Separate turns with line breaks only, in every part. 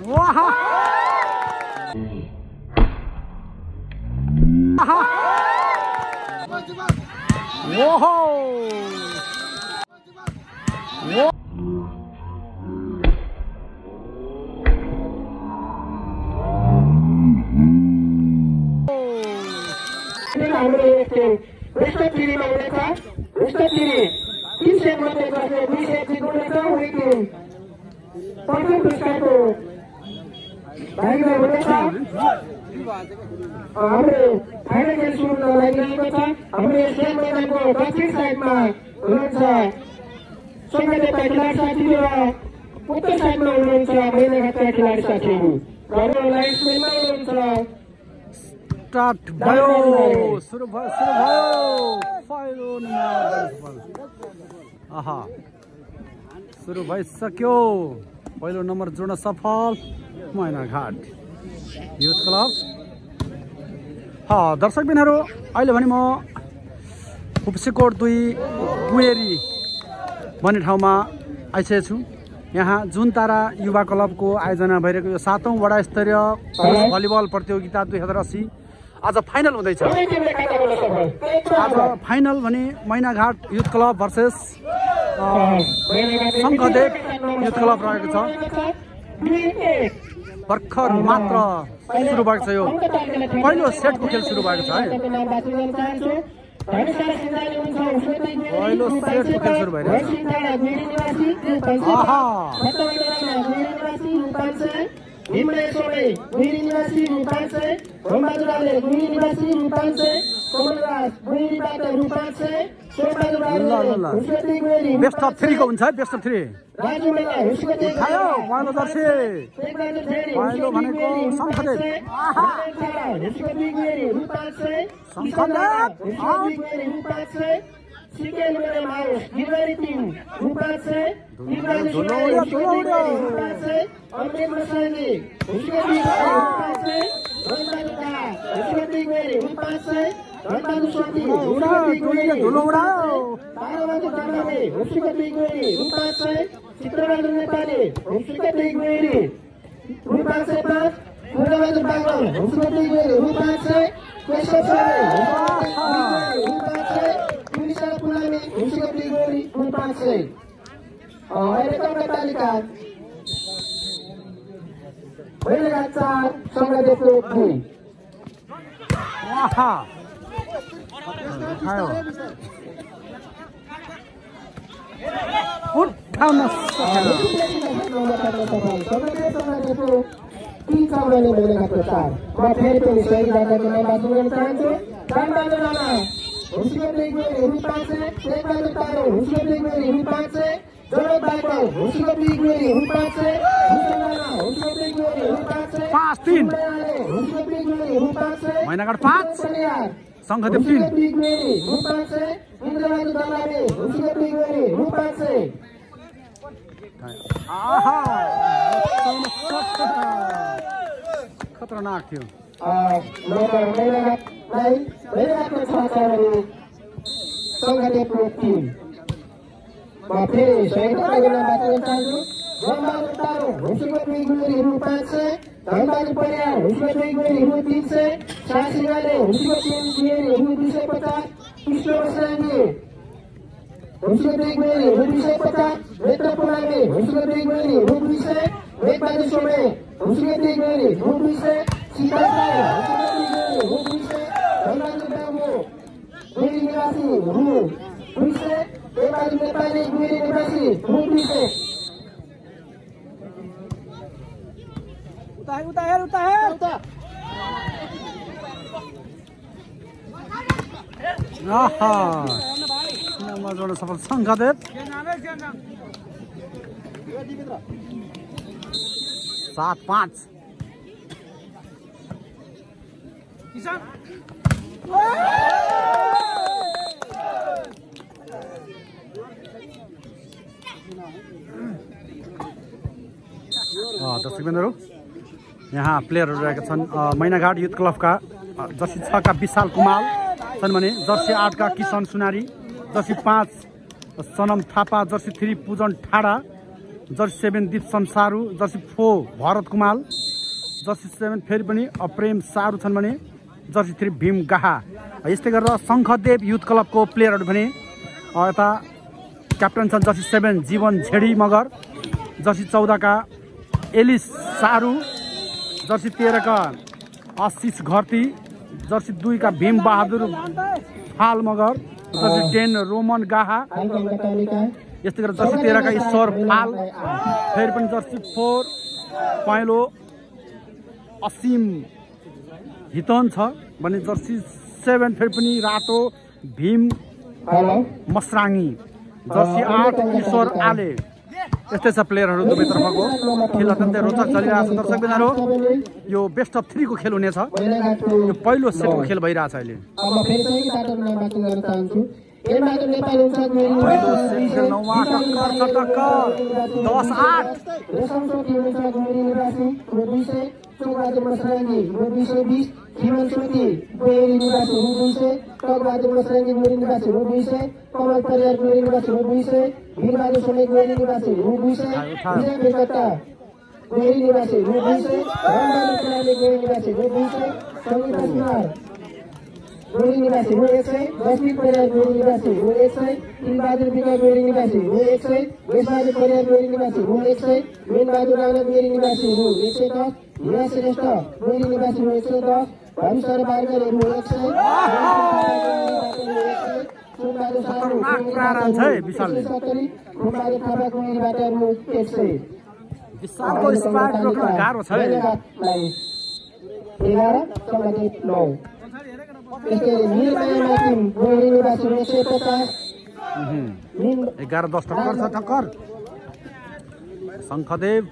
उत्तर साइडमा हुनुहुन्छ महिनाघाटका खेलाडी साथीहरू
स्टार्ट भयो सुरु भयो पहिलो नम्बर आहा सुरु भइसक्यो पहिलो नम्बर जोड्न सफल मैनाघाट युथ क्लब। दर्शकबिनहरू अहिले भने म खुप्सीकोट 2 कुएरी भन्ने ठाउँमा आइसकेको छु। यहाँ जुन तारा युवा क्लबको आयोजना भइरहेको यो 7औं वडा स्तरीय भलिबल प्रतियोगिता 2080 आज फाइनल हुँदैछ। आज फाइनल भने Mainaghat youth club versus Shankhadev youth club रहेको छ। भर्खर मात्र सुरु भएको छ, यो पहिलो सेटको खेल सुरु भएको छ है। पहिलो सेटको खेल सुरु भइरहेको बेस्ट अफ 3 को हुन्छ है। बेस्ट अफ 3 उठायो पहिलो जर्सी, पहिलो भनेको शङ्खदेव। मैनाघाट 5 शङ्खदेव 3 खतरनाक थियो।
धनबाजी परियार हुस्को 2 गुणीहरू 300, सासिङाले हुस्को 3 गुणीहरू 250, कृष्ण बस्राङ्गी हुस्को 2 गुणीहरू 250, नेत्र पुलाङ्गे हुस्को 2 गुणीहरू 200, मेघबाजी सोमे हुस्को 2 गुणीहरू 200, सीताराम हुस्को 2 गुणीहरू 200, धनबाजी बाबु गुणी निवासी रु 200, मेघबाजी नेपाली गुणी निवासी रु 200।
नम्बर जोड्न सफल शङ्खदेव। 7-5 दर्शकबिन्दुहरू यहाँ प्लेयरहरू रहेका छन्। मैनाघाट युथ क्लबका जर्सी 6 का विशाल कुमार छन् भने जर्सी 8 का किसन सुनारी, जर्सी 5 सनम थापा, जर्सी 3 पूजन ठाडा, जर्सी 7 दीपसन सारू, जर्सी 4 भरत कुमाल, जर्सी 7 फेरि पनि अप्रेम सारू छन् भने जर्सी 3 भीम गाहा। यस्तै गरेर शङ्खदेव युथ क्लबको प्लेयरहरू भने यता क्याप्टन छन् जर्सी 7 जीवन झेडी मगर, जर्सी 14 का एलिस सारू, जर्सी 13 का आशिष घरती, जर्सी 2 का भीम बहादुर फाल मगर, जर्सी 10 रोमन गाहा। यस्तै गरेर जर्सी 13 का ईश्वर फाल, फेरि पनि जर्सी 4 पहेँलो असीम हितन छ भने जर्सी 7 फेरि पनि रातो भीम मसराङ्गी, जर्सी 8 ईश्वर आले। यस्तै छ प्लेयरहरू दुवैतर्फको खेल अत्यन्तै रोचक चलिरहेको छ। दर्शकबिनहरू यो बेस्ट अफ 3 को खेल हुनेछ। यो पहिलो सेटको खेल भइरहेछ अहिले।
गोरी निवासी वो 100, 10 परिवार गोरी निवासी वो 100, तीन बहादुर बिका गोरी निवासी वो 100, 20 बहादुर परिवार गोरी निवासी वो 100, मीन बहादुर राणा गोरी निवासी वो 110, हीरा श्रेष्ठ गोरी निवासी वो 110, भविष्य बारगर वो 100, कुमारी थापा गोरीबाट वो 100।
विशालको स्पाइक रोक्न गाह्रो छ।
11 संगठित 9। इसके नीलमाया टीम गोरी निवासी 150,
11-10 टक्कर छ टक्कर। शङ्खदेव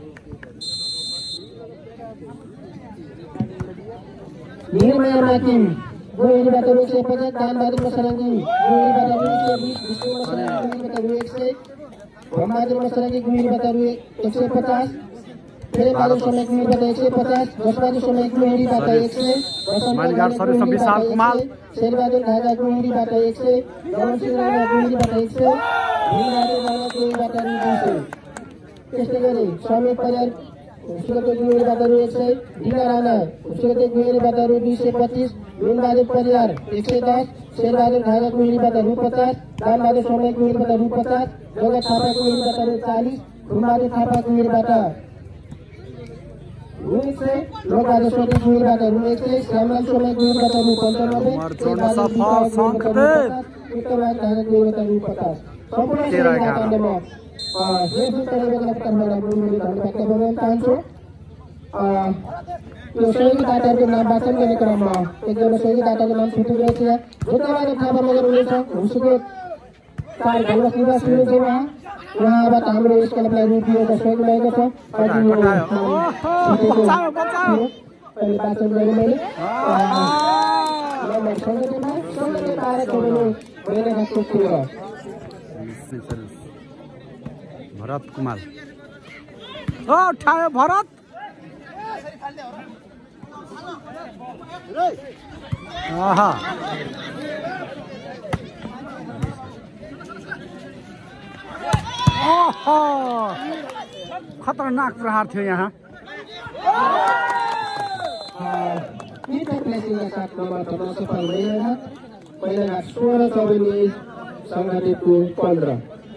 नीलमाया टीम गोरीबाट 150, दानबहादुर मसरङ्गी गोरीबाट 120, विष्णु मसरङ्गी गोरीबाट 100, भमबहादुर मसरङ्गी गोरीबाट 150, बहादुर समय गोरीबाट 150, जसबहादुर समय गोरीबाट 100,
विशाल कुमार,
शेरबहादुर घागा गोरीबाट 100, जमनसिंह राणा गोरीबाट 100, भीमबहादुर राणा गोरीबाट 200। त्यस्तै गरी स्वामी परियार उसको गोरीबाट 100, ढिला राणा उसको गोरीबाट 225, भीमबहादुर परियार 110, शेरबहादुर घागा गोरीबाट 50, दानबहादुर समय गोरीबाट 50, जगत थापा गोरीबाट 40, भीमबहादुर थापा गोरीबाट 100, लोकबहादुर सोनी गोरीबाट 100, श्यामलाल सोनी गोरीबाट 95, उत्तरबहादुर घागा गोरीबाट 50। सम्पूर्ण खण्डमा यो शहीद दाताहरूको नाम वाचन गर्ने क्रममा एकजना शहीद दाताको नाम छुटिरहेको छ। झुटाबाट थापा मगर हुनुहुन्छ, हुँसुको 4 घलवस निवासी हुनुहुन्छ। उहाँबाट हाम्रो यस क्लबलाई रु दिएको सहयोग भएको छ। वाचन गरेँ मैले
भरत कुमार उठायो भरत खतरनाक प्रहार थियो यहाँ।
पहिला 16 संगठितको 15।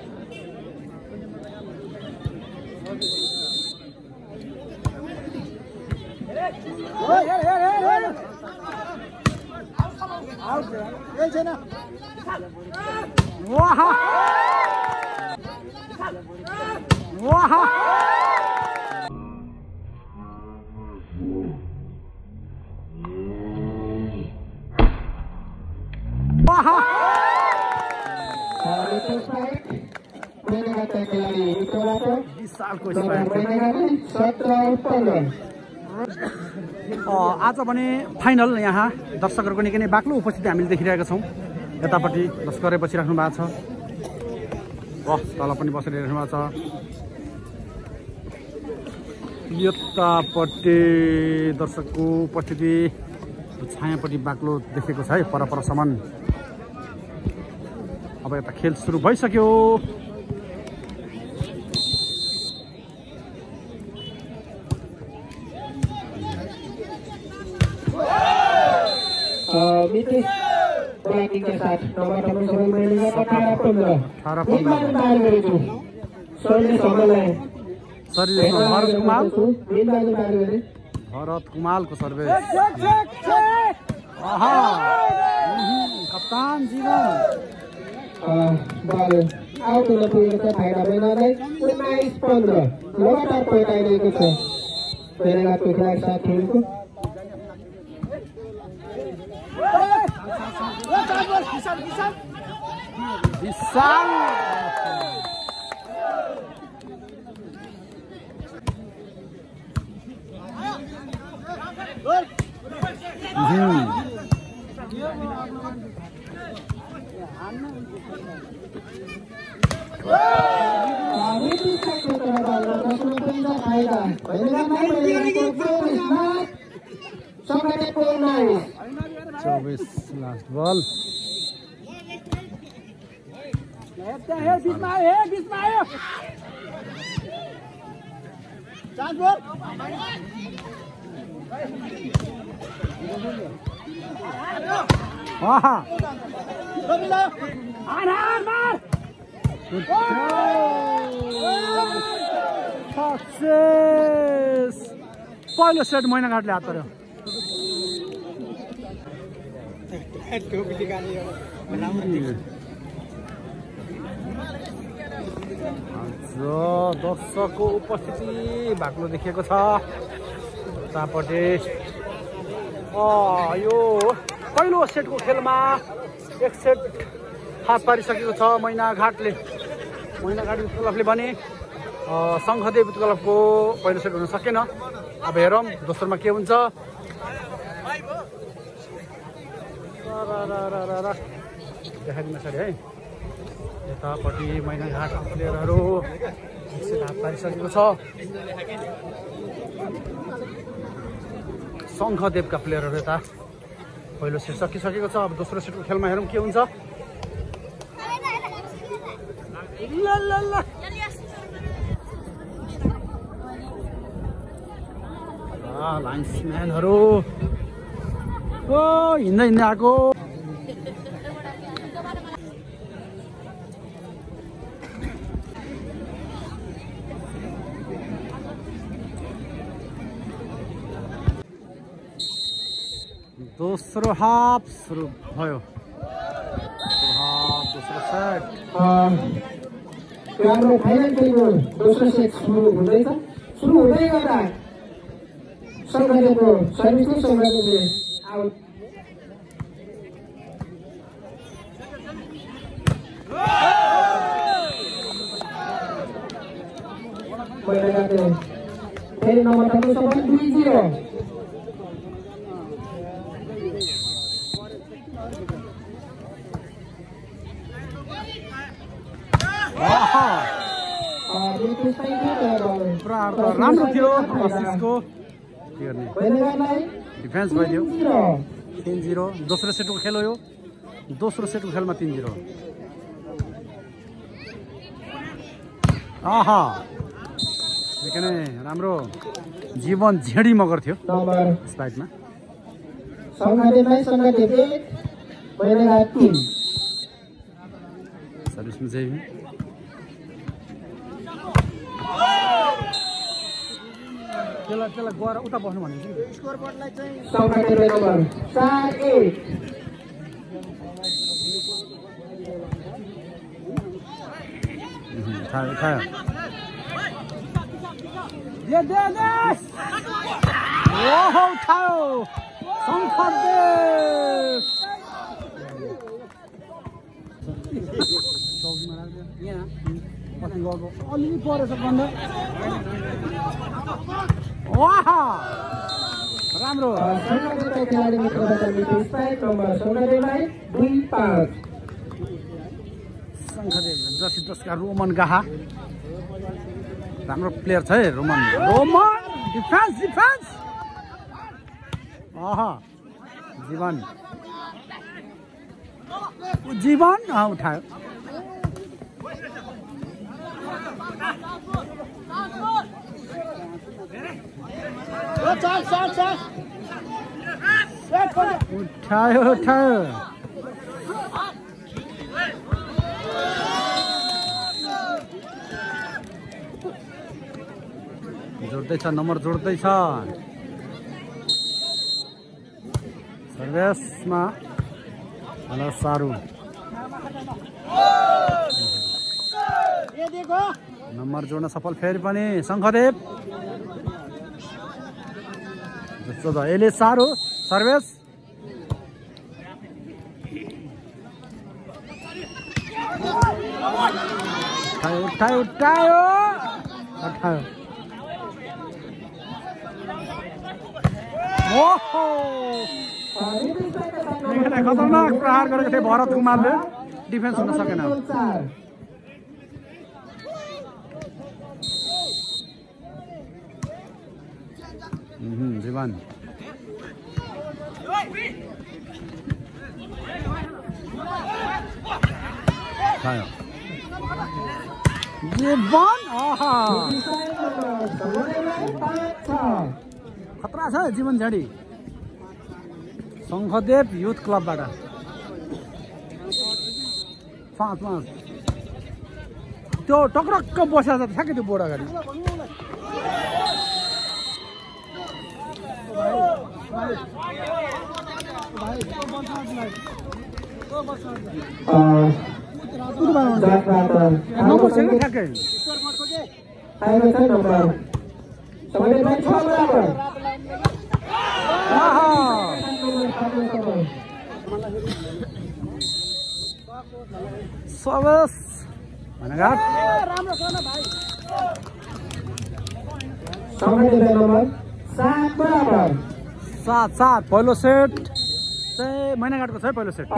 आज भने फाइनल यहाँ दर्शकहरूको निकै नै बाक्लो उपस्थिति हामीले देखिरहेका छौँ। यतापट्टि लस्करै बसिराख्नु भएको छ, तल पनि बसेर हेर्नु भएको छ। यतापट्टि दर्शकको उपस्थिति छायापट्टि बाक्लो देखेको छ है, परपरसम्म। अब यता खेल सुरु भइसक्यो।
मिति ब्याटिङ के साथ नम्बर तपाईँ मैले 18-15 पार गरेको शैलेश हमाललाई
भरत कुमालको सर्भिस कप्तान जीवन
बल आउट हुन पुगेको छ फाइदा भएनलाई 19-15 लगातार पल्टाइरहेको छ बेरेगाको खेलाडी साथीहरूको
विशाल लास्ट बॉल पहिलो सेट मैनाघाटले हात पर्यो दर्शकको उपस्थिति बाक्लो देखिएको छ उतापट्टि यो पहिलो सेटको खेलमा एक सेट हात पारिसकेको छ मैनाघाट युथ क्लबले भने शङ्खदेव युथ क्लबको पहिलो सेट हुन सकेन अब हेरौँ दोस्रोमा के हुन्छ देखाइदिनु सरी है यतापट्टि मैनाघाटको प्लेयरहरू एक सेट हात पारिसकेको छ शङ्खदेवका प्लेयरहरू यता पहिलो सेट सकिसकेको छ अब दोस्रो सेटको खेलमा हेरौँ के हुन्छ लाइन्सम्यानहरू हिँड्दै आएको दोस्रो हाफ सुरु भयो दोस्रो सेट
हाम्रो फाइनल खेलको दोस्रो सेट सुरु हुँदै गर्दा शङ्खदेवको सर्भिसले शङ्खदेवले आउट फेरि नम्बर तपाईँ सबै 2-0
राम्रो थियो डिफेन्स भइदियो 3-0 दोस्रो सेटको खेल हो यो दोस्रो सेटको खेलमा 3-0 निकै राम्रो जीवन झेडी मगर थियो स्पाइटमा सर्भिसमा चाहिँ त्यसलाई गएर उता बस्नु भनेको स्कोर बोर्डलाई चाहिँ अलिअलि परेछ बन्द राम्रो शङ्खदेव जर्सी 10 का रोमन गाहा राम्रो प्लेयर छ है रोमन डिफेन्स जीवन उठायो उठायो उठायो जोड्दैछ नम्बर जोड्दैछ सर्भिसमा हेलो सारू नम्बर जोड्न सफल फेरि पनि शङ्खदेव यसले सारू सर्भिस उठायो उठायो उठायो ओहो खतरनाक प्रहार गरेको थिए भरत कुमारले डिफेन्स हुन सकेन जीवन जीवन खतरा छ जीवन झडी शङ्खदेव युथ क्लबबाट 5-5 त्यो टक्रक्क बसेको छ ठ्याक्कै त्यो बोर्ड अगाडि ठ्याक्कै सर्भिस भनेघाट
नम्बर 7 बराबर
7-7 पहिलो सेट चाहिँ मैनाघाटको छ पहिलो सेट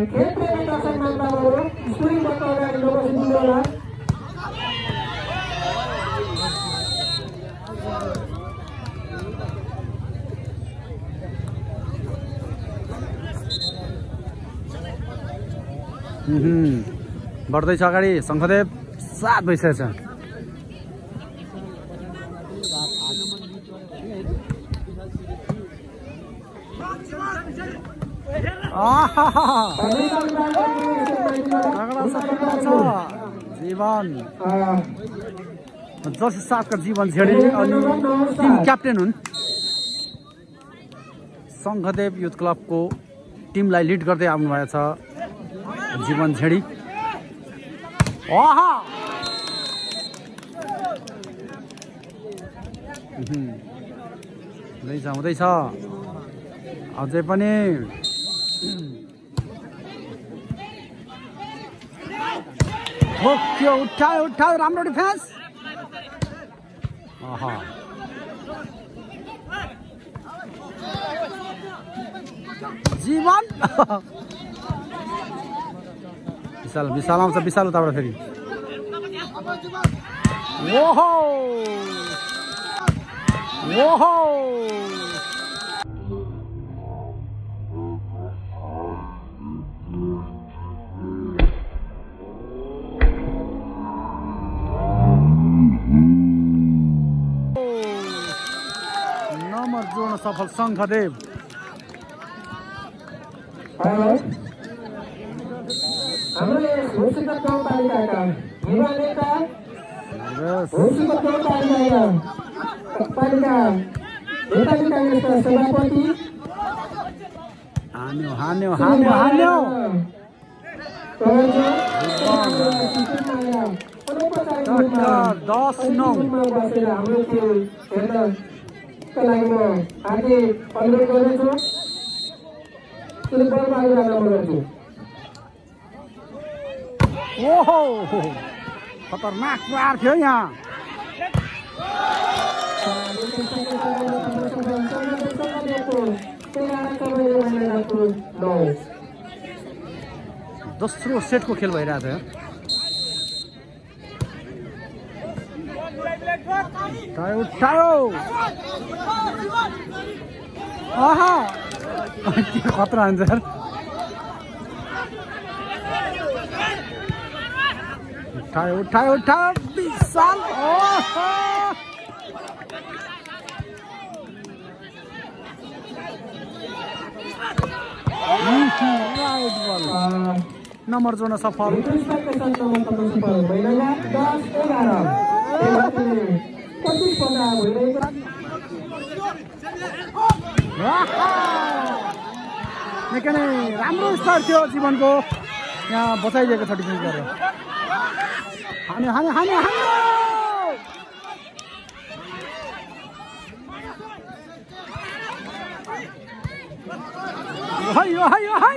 बढ्दैछ अगाडि शङ्खदेव 7 भइसकेछ जीवन जर्सी 7 का जीवन झेडी अनि टिम क्याप्टेन हुन् शङ्खदेव युथ क्लबको टिमलाई लिड गर्दै आउनु भएको छ जीवन झेडी हुँदैछ अझै पनि उठायो राम्रो डिफेन्स जीवन विशाल आउँछ विशाल उताबाट फेरि ओहो नम्बर जोड्न सफल शङ्खदेव हान्यो 10-9 ओहो खतरनाक प्रहार थियो यहाँ दोस्रो सेटको खेल भइरहेको थियो उठायो खतरा आन्सर उठायो विशाल नम्बर जोड्न सफल। निकै नै राम्रो स्तर थियो जीवनको, यहाँ बचाइदिएको छ डिफेन्स गरेर। हान्यो हान्यो हान्यो हान्यो हाय हाय हाय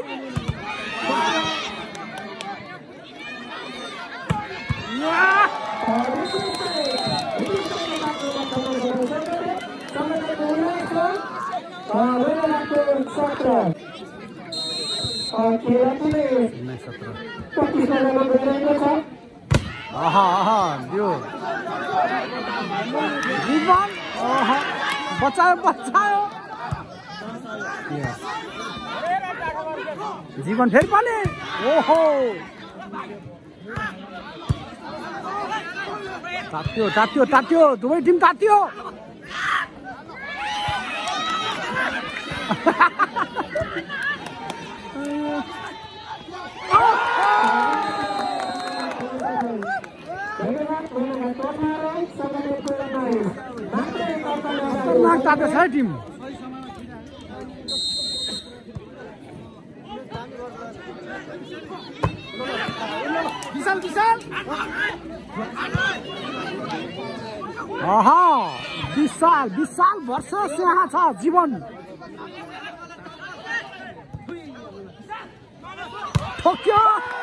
बचायो बचायो जीवन फेरि पनि ओहो तात्यो तात्यो तात्यो दुवै टिम तात्यो। खतरनाक तात्यो छ है टिम। विशाल विशाल विशाल विशाल वर्षस यहाँ छ जीवन ठोक्यो।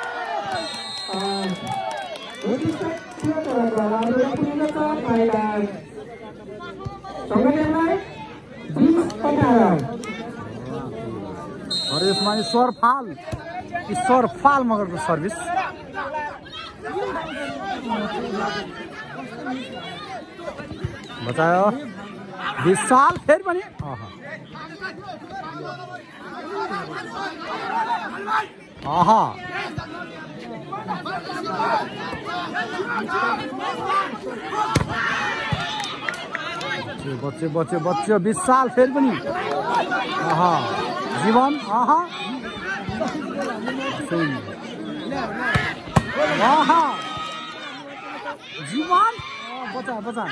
अरे यसमा ईश्वर फाल मगरको सर्भिस बचायो विशाल फेरि पनि बच्चे बच्चे बच्चे विशाल फेरि पनि जीवन जीवन बचा बचा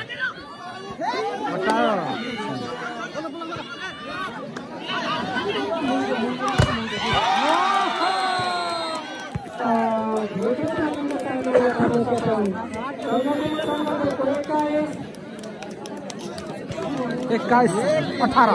एक्काइस 18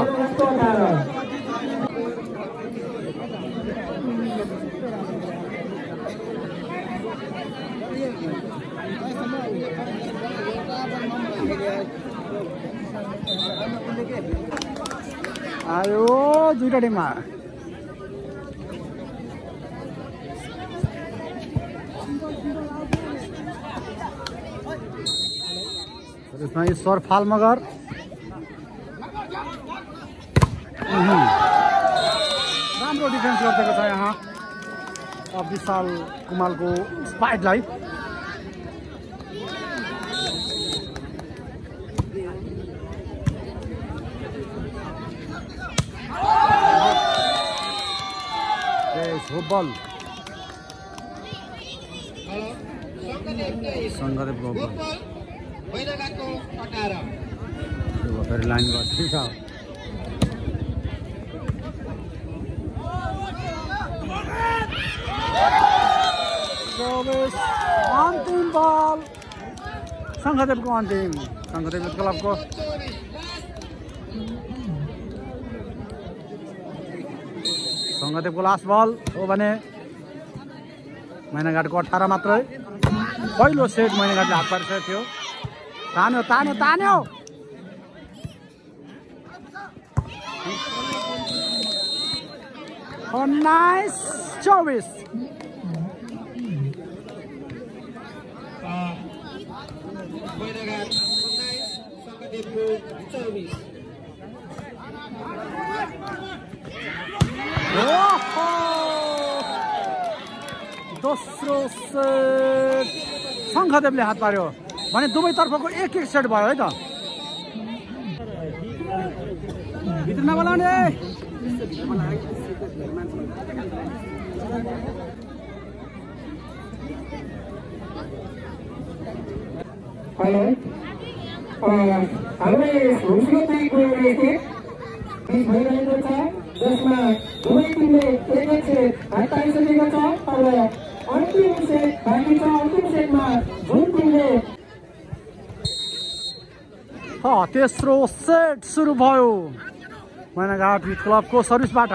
आयो दुईटा टिममा यसमा ईश्वर फाल मगर राम्रो डिफेन्स गरिदिएको छ यहाँ विशाल कुमालको स्पाइडलाई। बल सङ्गदेव बल फेरि लाइन गर्छ अन्तिम बल सङ्गदेवको अन्तिम सङ्गदेव क्लबको सङ्गदेवको लास्ट बल हो भने मैनाघाटको 18 मात्रै। पहिलो सेट मैनाघाटले हात पारिसकेको थियो। तान्यो तान्यो तान्यो 19-24 दोस्रो सेट शङ्खदेवले हात पार्यो भने दुवैतर्फको एक सेट भयो है त। भित्र नबोलाउने
हेलो हामीले हुन्सुको दुई गोलले बिच भइरहेको छ जसमा दुवै टिमले एक सेट हटाइसकेको छ तर अन्तिम सेट बाँकी छ अन्तिम सेटमा जुन टिमले
तेस्रो सेट सुरु भयो मैनाघाट युथ क्लबको सर्भिसबाट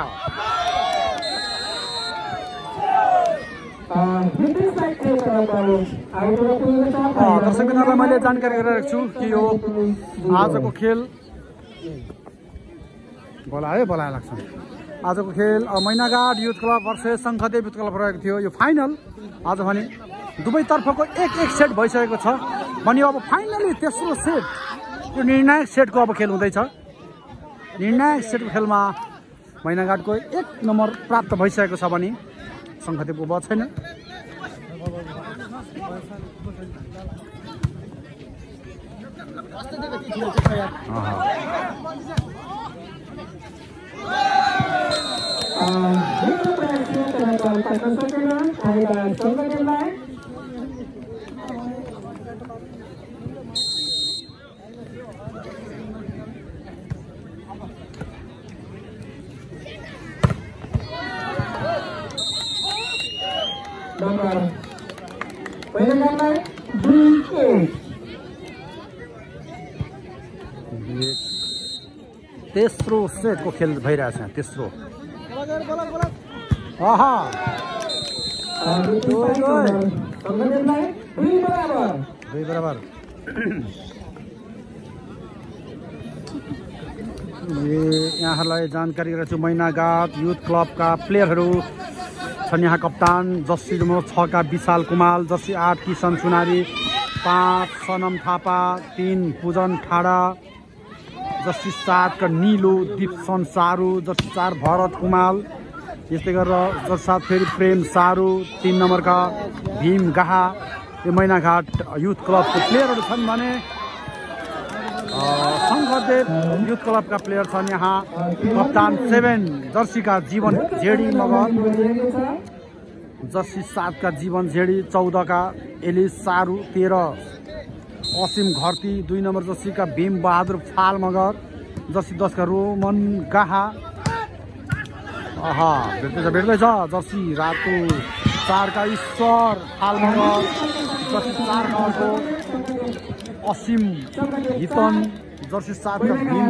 दर्शकहरूलाई मैले जानकारी गरिरहेको छु कि यो आजको खेल बोलाए लाग्छ आजको खेल Mainaghat youth club versus Shankhadev youth club रहेको थियो यो फाइनल आज भने दुवैतर्फको एक सेट भइसकेको छ भने अब फाइनली तेस्रो सेट यो निर्णायक सेटको अब खेल हुँदैछ निर्णायक सेटको खेलमा मैनाघाटको 1 नम्बर प्राप्त भइसकेको छ भने शङ्खदेवको बच छैन तेस्रो सेटको खेल भइरहेछ तेस्रो दुई बराबर यहाँहरूलाई जानकारी गराउँछु मैनाघाट युथ क्लबका प्लेयरहरू छन् यहाँ कप्तान जर्सी नम्बर 6 का विशाल कुमाल जर्सी 8 किशन सुनारी 5 सनम थापा 3 पूजन ठाडा जर्सी 7 का नीलो दीपसन सारू जर्सी 4 भरत कुमाल यस्तै गरेर जर्सी 7 फेरि प्रेम सारू 3 नम्बर का भीम गाहा यो मैनाघाट युथ क्लबको प्लेयरहरू छन् भने शङ्खदेव युथ क्लबका प्लेयर छन् यहाँ कप्तान 7 जर्सी का जीवन झेडी मगर जर्सी 7 का जीवन झेडी 14 का एलिस सारू 13 असीम घरती 2 नम्बर जर्सी का भीम बहादुर फाल मगर जर्सी 10 का रोमन गाहा भेट्दैछ जर्सी रातो 4 का ईश्वर फाल मगर जर्सी 4 नम्बरको असीम हितन जर्सी 7 का भीम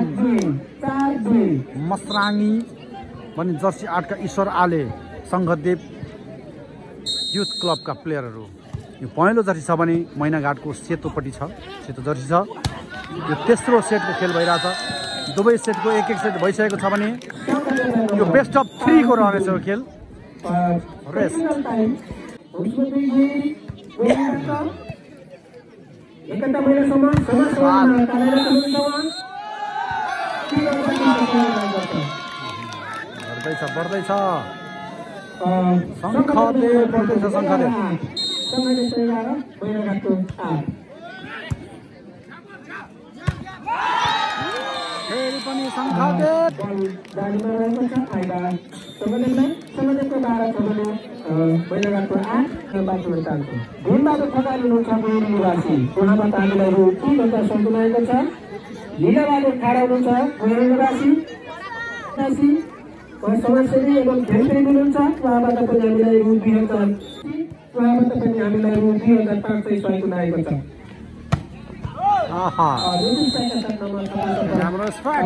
मसराङ्गी भने जर्सी 8 का ईश्वर आले शङ्खदेव युथ क्लबका प्लेयरहरू यो पहिलो जर्सी छ भने मैनाघाटको सेतोपट्टि छ सेतो जर्सी छ यो तेस्रो सेटको खेल भइरहेछ दुवै सेटको एक सेट भइसकेको छ भने यो बेस्ट अफ 3 को रहनेछ यो खेल रेस्ट बढ्दैछ शङ्खदेव बढ्दैछ शङ्खदेव फेरि पनि शङ्खदेव
घुमबहादुर खकाली हुनुहुन्छ गोरी निवासी उहाँबाट हामीलाई रु 3,000 सम्झिरहेको छ लीलाबहादुर खाडा हुनुहुन्छ गोरी निवासी समाजसेवी एवं खेलप्रेमी हुनुहुन्छ उहाँबाट पनि हामीलाई रु 2,000 उहाँबाट पनि हामीलाई रु 2,500 सहयोग लागेको छ
राम्रो स्पाइक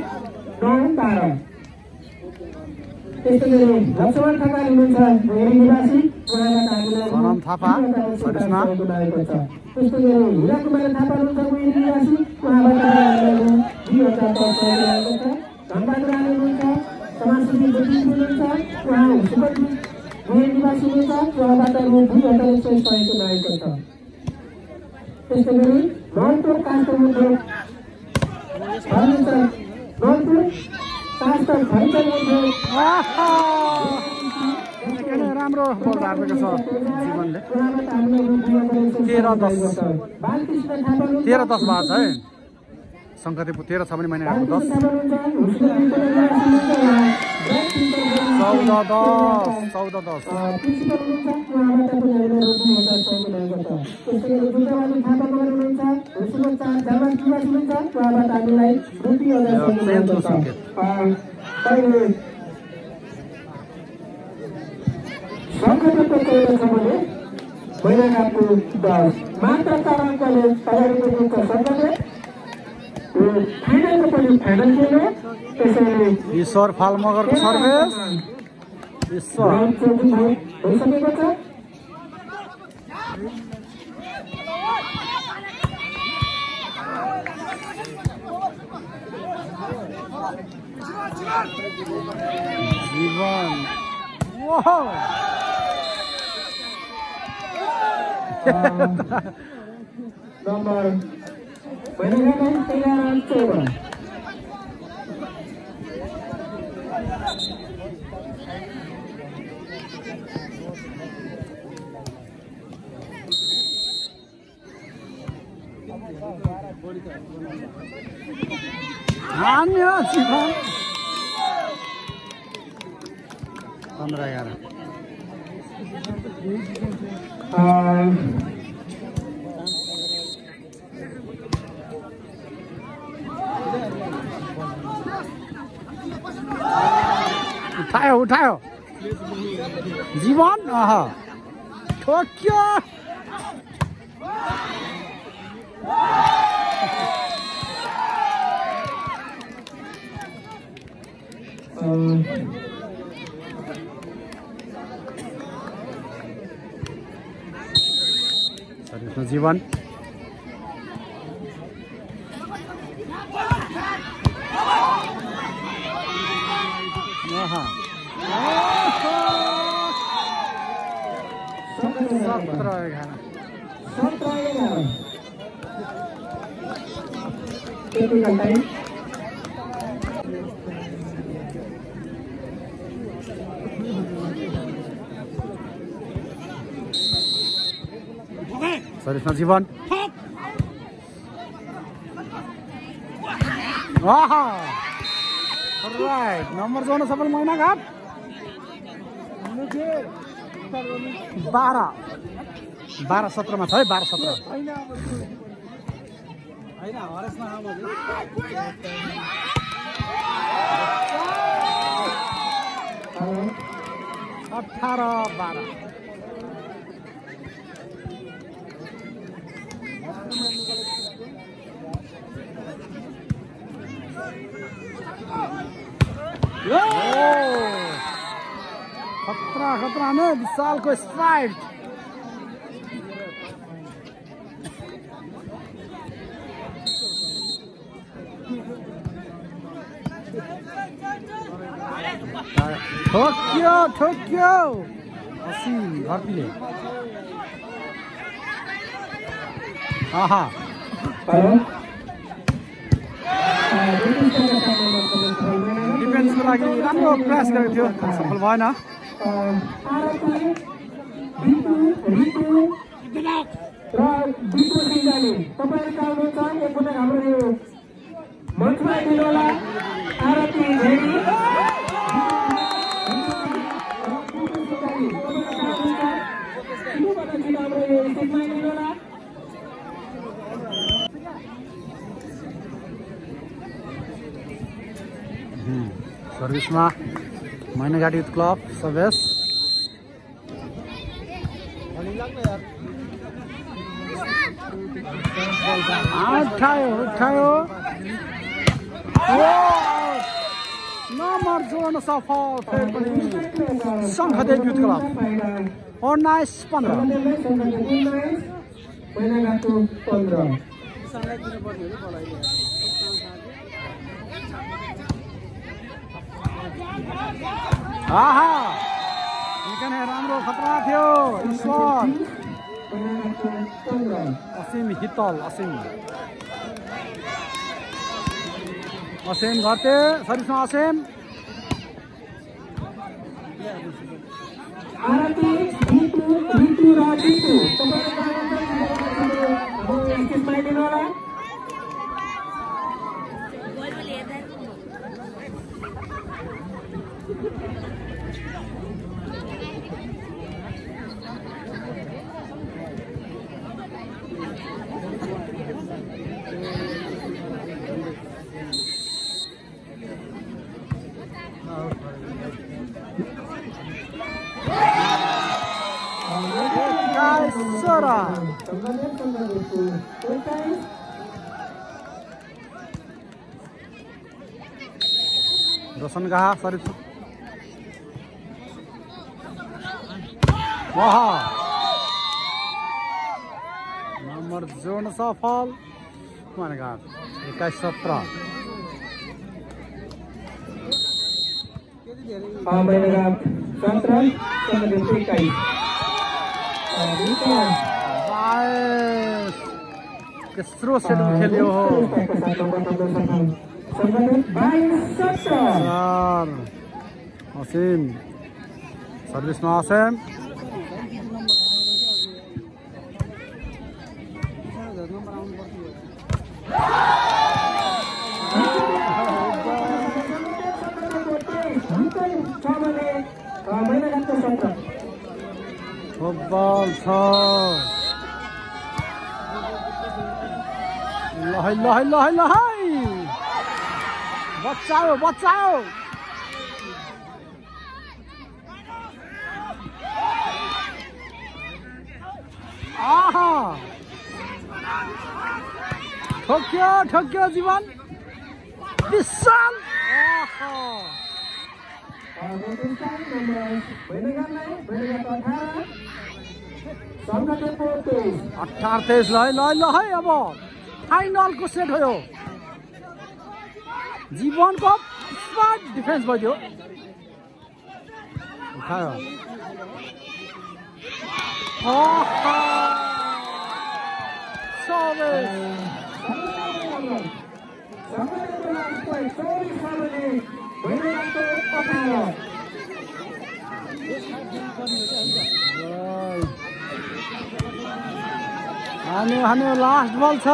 त्यस्तै गरी लक्ष्मण खकाली हुनुहुन्छ गोरी निवासी
सनम थापा सर्भिसमा
त्यस्तै गरी हिरा कुमार थापा हुनुहुन्छ गोरी निवासी उहाँबाट हामीलाई रु 2,000 सहयोग लागेको छ धनबहादुर आले हुनुहुन्छ समाजसेवी व्यक्ति हुनुहुन्छ उहाँ सुपति गोरी निवासी हुनुहुन्छ उहाँबाट रु 2,000 सहयोग लागेको छ त्यस्तै गरी नौलपुर कास्टर उद्योग फर्निचर नौलपुर कास्टर फर्निचर उद्योग
राम्रो बल हारेको छ जीवनले 13-10 भएको छ है शङ्करदेव 13 छ भने महिनाघाटको 10 14 ईश्वर फालमगरको सर्भिस ईश्वर जीवन
नम्बर 13
अन्य जीवन 15-11 उठायो जीवन ठोक्यो सर्भिसमा जीवन सर्भिसमा जीवन राइट नम्बर जोड्न सफल महिनाघाट 12-17 मा छ है 12-17 18-12 खतरा ने विशाल को स्ट्राइक ठोक्यो असीम घरतीले डिफेन्सको लागि राम्रो प्रयास गरेको थियो सफल भएन सर्भिसमा महिनाघाट युथ क्लब सर्भिस उठायो नम्बर जोड्न सफल फेरि पनि शङ्खदेव युथ क्लब 19-15 राम्रो खतरा थियो ईश्वर असीम हितल असीम गर्थे सर्भिसमा असीम 16 रोशन कहा सर्भिस वाह नंबर जोन सफल 21-17 तेस्रो सेट खेल्यो हो असीम सर्भिसमा असीम फुटबल छ लहै लहै लहै लहै बचाओ बचाओ आहा ठोक्यो ठोक्यो जीवन विशाल आहा 18-23 ल है अब फाइनलको सेट हो जीवनको स्मार्ट डिफेन्स भयो उठायो हान्यो लास्ट बल छ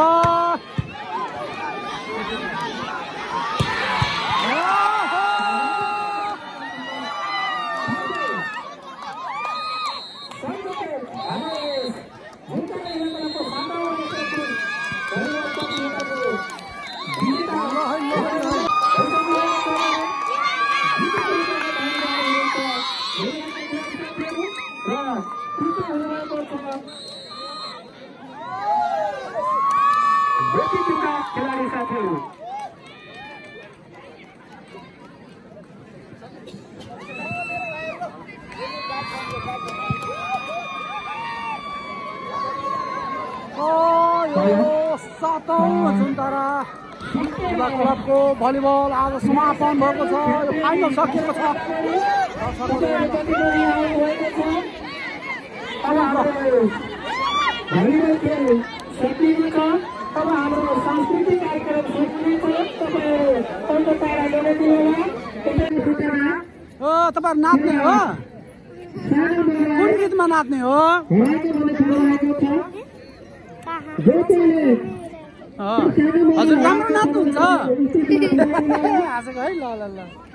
खिलाड़ी साथीहरू
जुनतारा युवा क्लबको भलिबल आज समापन भएको छ फाइनल सकिएको छ
अब हाम्रो सांस्कृतिक कार्यक्रम
तपाईहरु नाच्ने हो कुन गीतमा नाच्ने हो हजुर राम्रो नाच्नुहुन्छ आजको है ल ल ल